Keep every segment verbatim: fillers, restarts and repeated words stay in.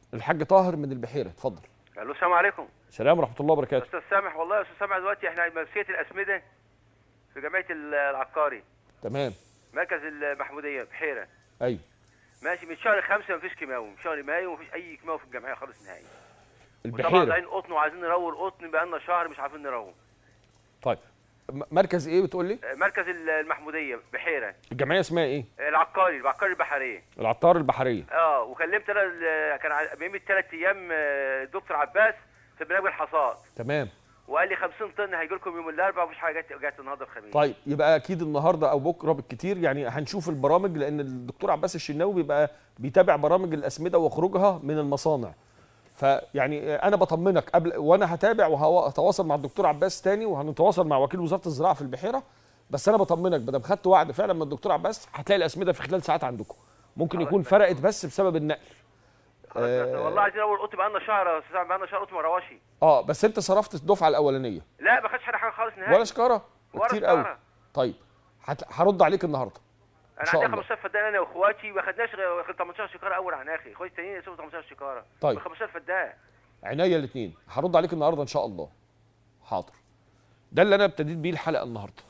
الحاج طاهر من البحيره، اتفضل. الو السلام عليكم. السلام ورحمه الله وبركاته. استاذ سامح، والله يا استاذ سامح دلوقتي احنا مرسيه الاسمده في جمعيه العقاري. تمام. مركز المحموديه بحيره. ايوه. ماشي، من شهر خمسة مفيش كيماوي، من شهر مايو مفيش اي كيماوي في الجمعيه خالص نهائي. البحيره. وطبعا طالعين قطن وعايزين نروي القطن، بقى لنا شهر مش عارفين نروي. طيب مركز ايه بتقول لي؟ مركز المحموديه بحيره. الجمعيه اسمها ايه؟ العقاري، العقاري البحريه. العطار البحريه. اه، وكلمت انا كان بقيمه ثلاث ايام الدكتور عباس في برنامج الحصاد. تمام. وقال لي خمسين طن هيجي لكم يوم الاربعاء، ومفيش حاجه جت جت النهارده الخميس. طيب يبقى اكيد النهارده او بكره بالكتير، يعني هنشوف البرامج، لان الدكتور عباس الشناوي بيبقى بيتابع برامج الاسمده وخروجها من المصانع. فيعني انا بطمنك قبل، وانا هتابع وهتواصل مع الدكتور عباس تاني، وهنتواصل مع وكيل وزاره الزراعه في البحيره. بس انا بطمنك ما دام خدت وعد فعلا من الدكتور عباس، هتلاقي الاسمده في خلال ساعات عندكم. ممكن يكون فرقت بس بسبب النقل. آه والله عايزين اول قط بقى لنا شهر يا استاذ، بقى لنا شهر قط ما رواشي. اه بس انت صرفت الدفعه الاولانيه؟ لا، ما خدش حاجه خالص نهائي. ولا شكاره؟ كتير قوي. طيب هرد عليك النهارده. انا عندي خمستاشر فدان انا واخواتي، ما خدناش غير تمنتاشر شكاره اول عن اخي، اخواتي التانيين يسيبوا تمنتاشر شكاره. طيب خمستاشر فدان. عينيا الاثنين، هرد عليك النهارده ان شاء الله. حاضر. ده اللي انا ابتديت بيه الحلقه النهارده.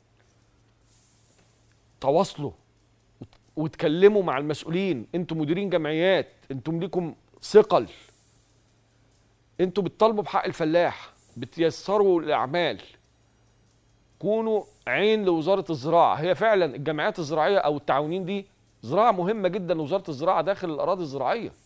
تواصلوا وتكلموا مع المسؤولين، انتم مديرين جمعيات، انتم ليكم ثقل، انتم بتطالبوا بحق الفلاح، بتيسروا الاعمال. كونوا عين لوزاره الزراعه، هي فعلا الجمعيات الزراعيه او التعاونين دي زراعه مهمه جدا لوزاره الزراعه داخل الاراضي الزراعيه.